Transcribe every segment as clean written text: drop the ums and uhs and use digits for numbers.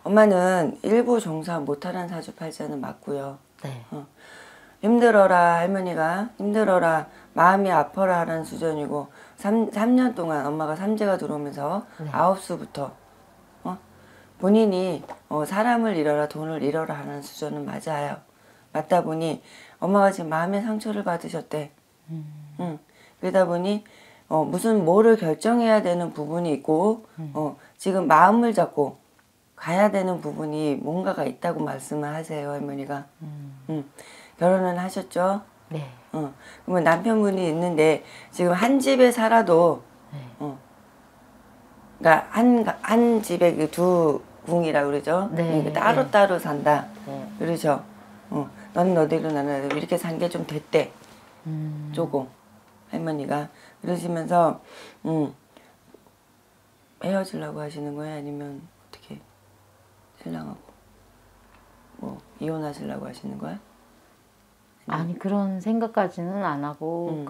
엄마는 일부 종사 못하는 사주팔자는 맞고요. 네. 힘들어라 할머니가 힘들어라 마음이 아파라 하는 수준이고 3년 동안 엄마가 삼재가 들어오면서 네. 9수부터 본인이 사람을 잃어라 돈을 잃어라 하는 수준은 맞아요. 맞다 보니 엄마가 지금 마음의 상처를 받으셨대. 그러다 보니 무슨 뭐를 결정해야 되는 부분이 있고 지금 마음을 잡고 가야 되는 부분이 뭔가가 있다고 말씀을 하세요 할머니가. 결혼은 하셨죠? 네. 그러면 남편분이 있는데 지금 한 집에 살아도 네. 그러니까 한 집에 그 두 궁이라 그러죠. 네. 그러니까 따로따로 산다. 네. 그러죠. 너는 너대로 나는 너대로 이렇게 산 게 좀 됐대. 조금 할머니가 그러시면서 헤어지려고 하시는 거예요? 아니면 어떻게 신랑하고 뭐 이혼하시려고 하시는 거야? 아니 그런 생각까지는 안 하고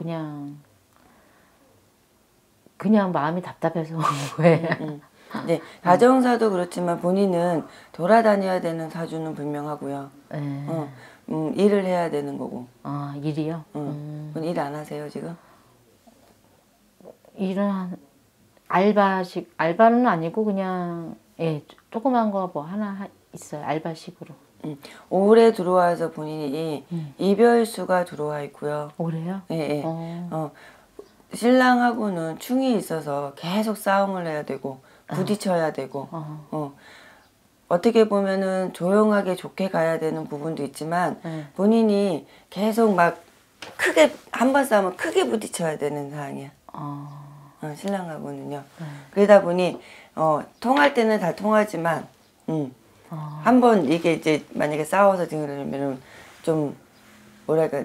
그냥 마음이 답답해서 온 거예요. 네, 가정사도 그렇지만 본인은 돌아다녀야 되는 사주는 분명하고요. 네. 일을 해야 되는 거고. 아 일이요? 일 안 하세요 지금? 일은 알바는 아니고 그냥 조그만 거 뭐 하나 있어요. 알바식으로. 올해 들어와서 본인이 이별수가 들어와 있고요. 올해요? 예, 예. 신랑하고는 충이 있어서 계속 싸움을 해야 되고 부딪혀야 되고 어떻게 보면은 조용하게 좋게 가야 되는 부분도 있지만 본인이 계속 막 크게 한 번 싸우면 크게 부딪혀야 되는 상황이야. 신랑하고는요. 그러다 보니 통할 때는 다 통하지만 한 번 이게 이제 만약에 싸워서 그러면은 좀 뭐랄까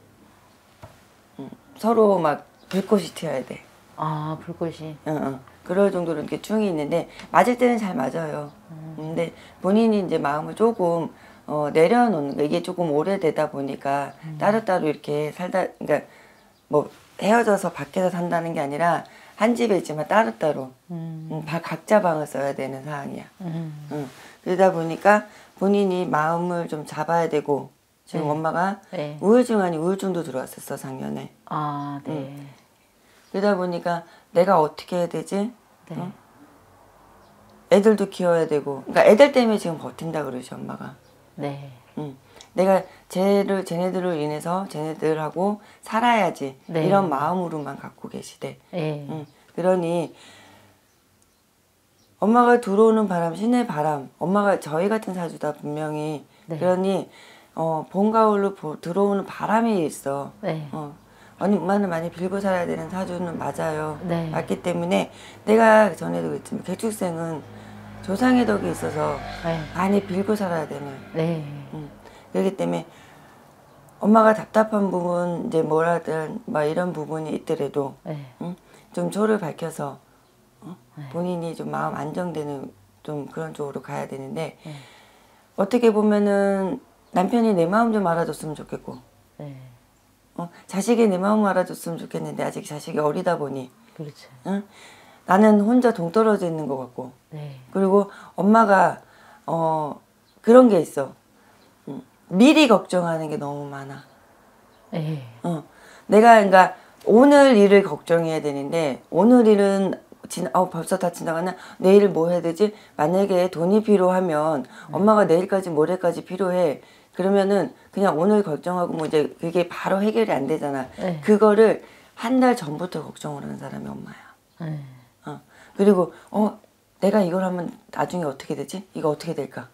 서로 막 불꽃이 튀어야 돼. 아 불꽃이. 그럴 정도로 이렇게 충이 있는데 맞을 때는 잘 맞아요. 근데 본인이 이제 마음을 조금 내려놓는 거 이게 조금 오래되다 보니까 따로따로 이렇게 살다 그러니까 뭐 헤어져서 밖에서 산다는 게 아니라 한 집에 있지만 따로따로 각자 방을 써야 되는 상황이야. 그러다 보니까 본인이 마음을 좀 잡아야 되고 지금 엄마가 우울증 아닌 우울증도 들어왔었어 작년에. 아 네. 그러다 보니까 내가 어떻게 해야 되지? 애들도 키워야 되고 그러니까 애들 때문에 지금 버틴다 그러지 엄마가. 네. 내가 쟤네들을 인해서 쟤네들하고 살아야지 이런 마음으로만 갖고 계시대. 그러니 엄마가 들어오는 바람 신의 바람 엄마가 저희 같은 사주다 분명히. 그러니 봄 가을로 들어오는 바람이 있어. 엄마는 많이 빌고 살아야 되는 사주는 맞아요. 맞기 때문에 내가 전에도 그랬지만 개축생은 조상의 덕이 있어서 많이 빌고 살아야 되는. 그렇기 때문에 엄마가 답답한 부분 이제 뭐라든 막 이런 부분이 있더라도 좀 조를 밝혀서 본인이 좀 마음 안정되는 좀 그런 쪽으로 가야 되는데 어떻게 보면은 남편이 내 마음 좀 알아줬으면 좋겠고 자식이 내 마음 알아줬으면 좋겠는데 아직 자식이 어리다 보니 그렇죠. 나는 혼자 동떨어져 있는 것 같고 그리고 엄마가 그런 게 있어. 미리 걱정하는 게 너무 많아. 내가 그러니까 오늘 일을 걱정해야 되는데 오늘 일은 벌써 다 지나가나 내일 뭐 해야 되지? 만약에 돈이 필요하면 엄마가 내일까지 모레까지 필요해. 그러면은 그냥 오늘 걱정하고 뭐 이제 그게 바로 해결이 안 되잖아. 그거를 한 달 전부터 걱정을 하는 사람이 엄마야. 그리고 내가 이걸 하면 나중에 어떻게 되지? 이거 어떻게 될까?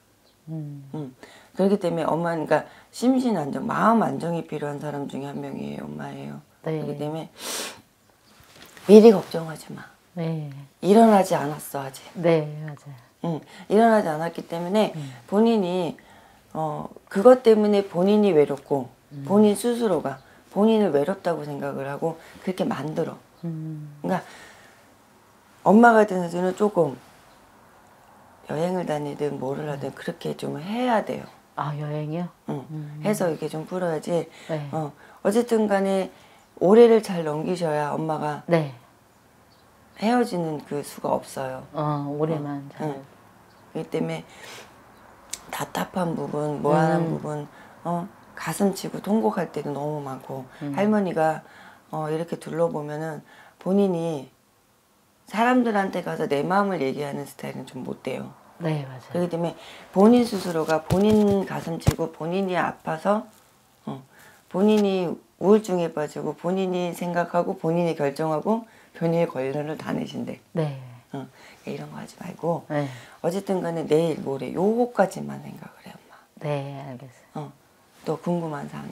그렇기 때문에 엄마는 그러니까 심신 안정, 마음 안정이 필요한 사람 중에 한 명이에요. 엄마예요. 그렇기 때문에 미리 걱정하지 마. 일어나지 않았어 아직. 맞아요. 일어나지 않았기 때문에 본인이 그것 때문에 본인이 외롭고 본인 스스로가 본인을 외롭다고 생각을 하고 그렇게 만들어. 그러니까 엄마 같은 사주는 조금 여행을 다니든 뭐를 하든 그렇게 좀 해야 돼요. 아 여행이요? 해서 이렇게 좀 풀어야지. 어쨌든 간에 올해를 잘 넘기셔야 엄마가 헤어지는 그 수가 없어요. 올해만 잘. 그렇기 때문에 답답한 부분, 뭐하는 부분, 가슴 치고 통곡할 때도 너무 많고 할머니가 이렇게 둘러보면은 본인이 사람들한테 가서 내 마음을 얘기하는 스타일은 좀 못 돼요. 네, 맞아요. 그렇기 때문에 본인 스스로가 본인 가슴 치고 본인이 아파서 본인이 우울증에 빠지고 본인이 생각하고 본인이 결정하고 본인의 권리를 다 내신대. 네. 이런 거 하지 말고 네. 어쨌든 간에 내일 모레 요거까지만 생각을 해 엄마. 네, 알겠어요. 또 궁금한 사항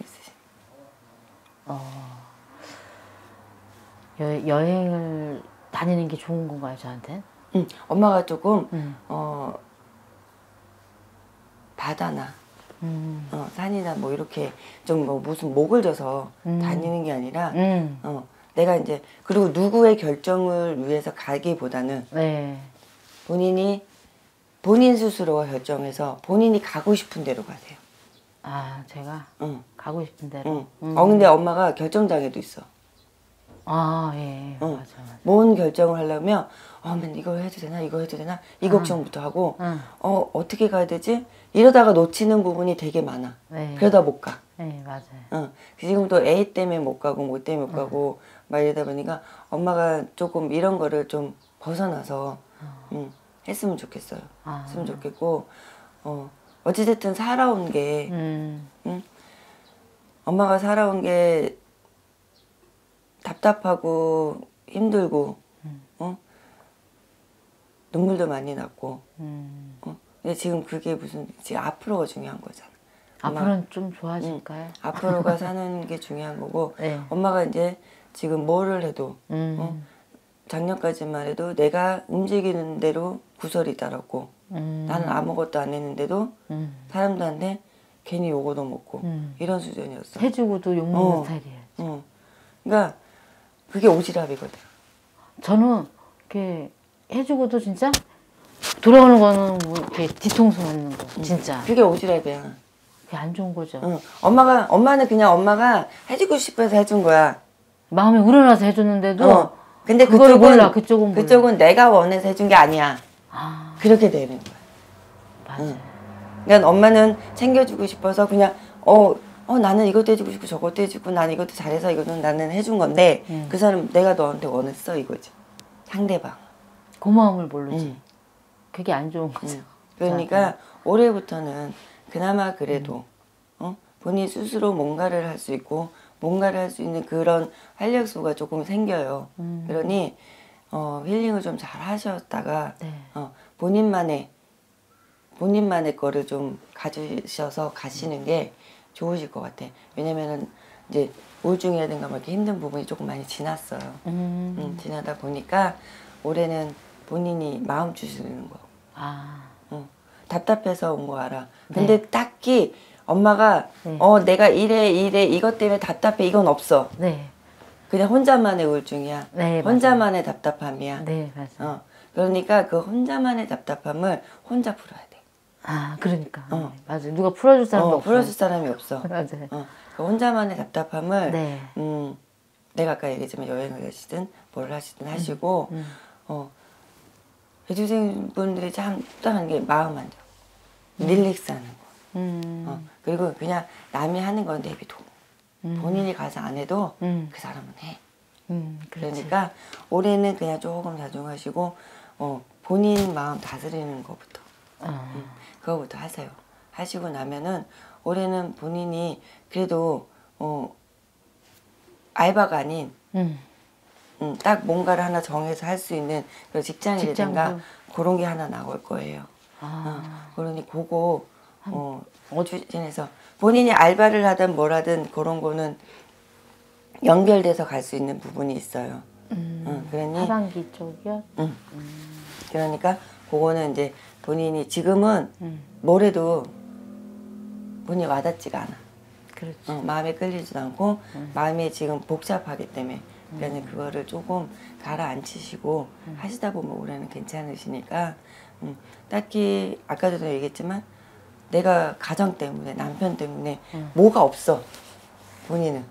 있으시면 여행을 다니는 게 좋은 건가요, 저한테? 엄마가 조금 바다나 산이나 뭐 이렇게 좀 뭐 무슨 목을 져서 다니는 게 아니라 내가 이제 그리고 누구의 결정을 위해서 가기보다는 네. 본인 스스로가 결정해서 본인이 가고 싶은 데로 가세요. 아, 제가 가고 싶은 대로. 근데 엄마가 결정장애도 있어. 아, 예, 맞아. 뭔 결정을 하려면 맨 이거 해도 되나 이거 해도 되나 이 걱정부터 하고 어떻게 가야 되지? 이러다가 놓치는 부분이 되게 많아. 네. 그러다 못 가. 네, 맞아요. 지금도 애 때문에 못 가고 뭐 때문에 못 가고 막 이러다 보니까 엄마가 조금 이런 거를 좀 벗어나서 했으면 좋겠어요. 했으면 좋겠고 어찌됐든 살아온 게 엄마가 살아온 게 답답하고 힘들고 눈물도 많이 났고 근데 지금 그게 지금 앞으로가 중요한 거잖아. 앞으로는 좀 좋아질까요? 앞으로가 사는 게 중요한 거고 네. 엄마가 이제 지금 뭐를 해도 작년까지만 해도 내가 움직이는 대로 구설이 따랐고 나는 아무것도 안 했는데도 사람들한테 괜히 욕도 먹고 이런 수준이었어. 해주고도 욕먹는 스타일이에요. 그러니까 그게 오지랖이거든. 저는 이렇게 해주고도 진짜 돌아오는 거는 뭐 이렇게 뒤통수 맞는 거 진짜 그게 오지랖이야. 그게 안 좋은 거죠. 엄마는 그냥 엄마가 해주고 싶어서 해준 거야. 마음이 우러나서 해줬는데도 근데 그걸 몰라. 그쪽은 몰라. 그쪽은 내가 원해서 해준 게 아니야. 그렇게 되는 거야. 맞아요. 그러니까 엄마는 챙겨주고 싶어서 그냥 나는 이것도 해주고 싶고 저것도 해주고 나는 이것도 잘해서 이거는 나는 해준 건데 그 사람 내가 너한테 원했어 이거지. 상대방. 고마움을 모르지. 그게 안 좋은 거죠. 그러니까 올해부터는 그나마 그래도 본인 스스로 뭔가를 할 수 있고 뭔가를 할 수 있는 그런 활력소가 조금 생겨요. 그러니 힐링을 좀 잘 하셨다가 네. 본인만의 거를 좀 가지셔서 가시는 게 좋으실 것 같아. 왜냐면은 이제 우울증이라든가 뭐 이렇게 힘든 부분이 조금 많이 지났어요. 지나다 보니까 올해는 본인이 마음 주시는 거. 답답해서 온 거 알아. 근데 딱히 엄마가 내가 이래 이것 때문에 답답해 이건 없어. 네. 그냥 혼자만의 우울증이야. 네, 혼자만의 답답함이야. 네, 맞아요. 그러니까 그 혼자만의 답답함을 혼자 풀어야 돼. 그러니까. 네, 맞아요. 누가 풀어줄 사람이 없어요. 풀어줄 사람이 없어. 맞아요. 그 혼자만의 답답함을 네. 내가 아까 얘기했지만 여행을 가시든 뭘 하시든 하시고 해주신 분들이 참 따는 게 마음 안정, 릴렉스 하는 거. 그리고 그냥 남이 하는 건 내비둬. 본인이 가서 안 해도 그 사람은 해. 그러니까 올해는 그냥 조금 자중하시고 본인 마음 다스리는 것부터 그거부터 하세요. 하시고 나면은 올해는 본인이 그래도 알바가 아닌 딱 뭔가를 하나 정해서 할 수 있는 그런 직장이라든가 그런 게 하나 나올 거예요. 그러니 그거 추진해서 본인이 알바를 하든 뭘 하든 그런 거는 연결돼서 갈 수 있는 부분이 있어요. 그러니 하반기 쪽이요? 그러니까 그거는 이제 본인이 지금은 뭘 해도 본인이 와닿지가 않아. 그렇죠. 마음에 끌리지도 않고 마음이 지금 복잡하기 때문에 그러니 그거를 조금 가라앉히시고 하시다 보면 올해는 괜찮으시니까 딱히 아까도 얘기했지만 내가 가정 때문에 남편 때문에 뭐가 없어 본인은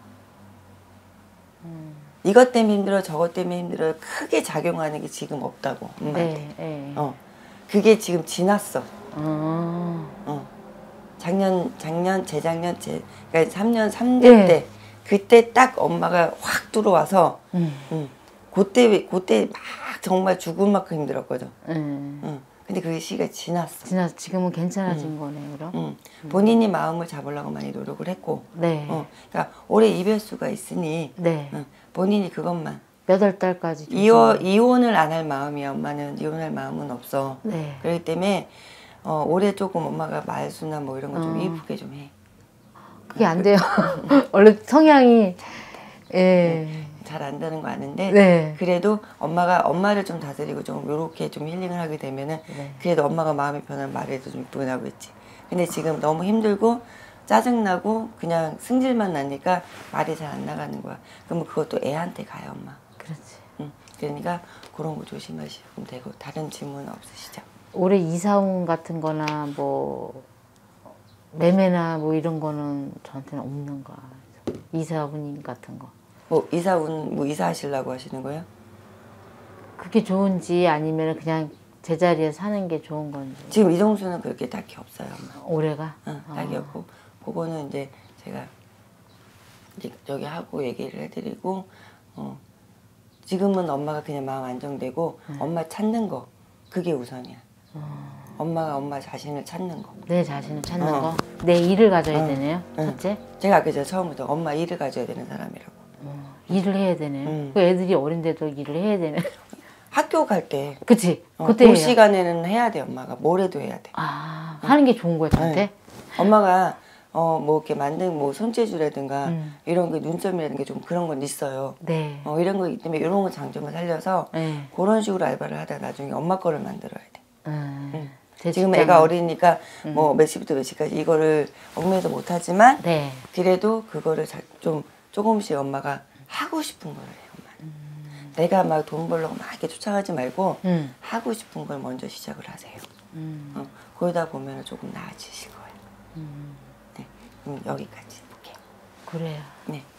이것 때문에 힘들어 저것 때문에 힘들어 크게 작용하는 게 지금 없다고 엄마한테. 그게 지금 지났어. 어. 작년, 재작년, 그러니까 3년, 3년 예. 때 그때 딱 엄마가 확 들어와서 그때 막 정말 죽을 만큼 힘들었거든. 근데 그 시기가 지났어. 지금은 괜찮아진 거네, 그럼? 본인이 마음을 잡으려고 많이 노력을 했고. 네. 그러니까 올해 이별수가 있으니 네. 본인이 그것만. 몇 월 달까지? 이혼을 안 할 마음이야. 엄마는 이혼할 마음은 없어. 네. 그렇기 때문에 올해 조금 엄마가 말수나 뭐 이런 거 좀 이쁘게 좀 해. 그게 안 돼요. 원래 성향이 예. 잘 안 되는 거 아는데 네. 그래도 엄마를 좀 다스리고 좀 요렇게 좀 힐링을 하게 되면은 네. 그래도 엄마가 마음이 편한 말에도 좀 이쁘게 나오고 있지. 근데 지금 너무 힘들고 짜증나고 그냥 승질만 나니까 말이 잘 안 나가는 거야. 그러면 그것도 애한테 가요, 엄마. 그렇지. 그러니까 그런 거 조심하시면 되고. 다른 질문 없으시죠? 올해 이사운 같은 거나 뭐 매매나 뭐 이런 거는 저한테는 없는 거야. 이사운임 같은 거. 뭐 이사하시려고 하시는 거예요? 그게 좋은지 아니면 그냥 제자리에 사는 게 좋은 건지. 지금 이동수는 그렇게 딱히 없어요, 엄마. 올해가? 딱히 없고. 그거는 이제 제가 이제 여기 하고 얘기를 해드리고 지금은 엄마가 그냥 마음 안정되고 엄마 찾는 거 그게 우선이야. 엄마가 엄마 자신을 찾는 거. 내 자신을 찾는 거? 내 일을 가져야 되네요, 첫째? 제가 그죠 처음부터 엄마 일을 가져야 되는 사람이라고. 일을 해야 되네요. 그 애들이 어린데도 일을 해야 되네. 학교 갈 때 그치? 그 그때 시간에는 해야 돼. 엄마가 뭐래도 해야 돼. 하는 게 좋은 거야, 저한테? 엄마가 뭐 이렇게 만든 뭐 손재주라든가 이런 게 눈썹이라든가 좀 그런 건 있어요. 네. 이런 거 있기 때문에 이런 거 장점을 살려서 네. 그런 식으로 알바를 하다 나중에 엄마 거를 만들어야 돼. 제 지금 직장은- 애가 어리니까 뭐 몇 시부터 몇 시까지 이거를 얽매여서 못 하지만 네. 그래도 그거를 좀 조금씩 엄마가 하고 싶은 걸 해요. 엄마는. 내가 막 돈 벌려고 막 이렇게 쫓아가지 말고 하고 싶은 걸 먼저 시작을 하세요. 그러다 보면 조금 나아지실 거예요. 네, 그럼 여기까지 볼게요. 그래요. 네.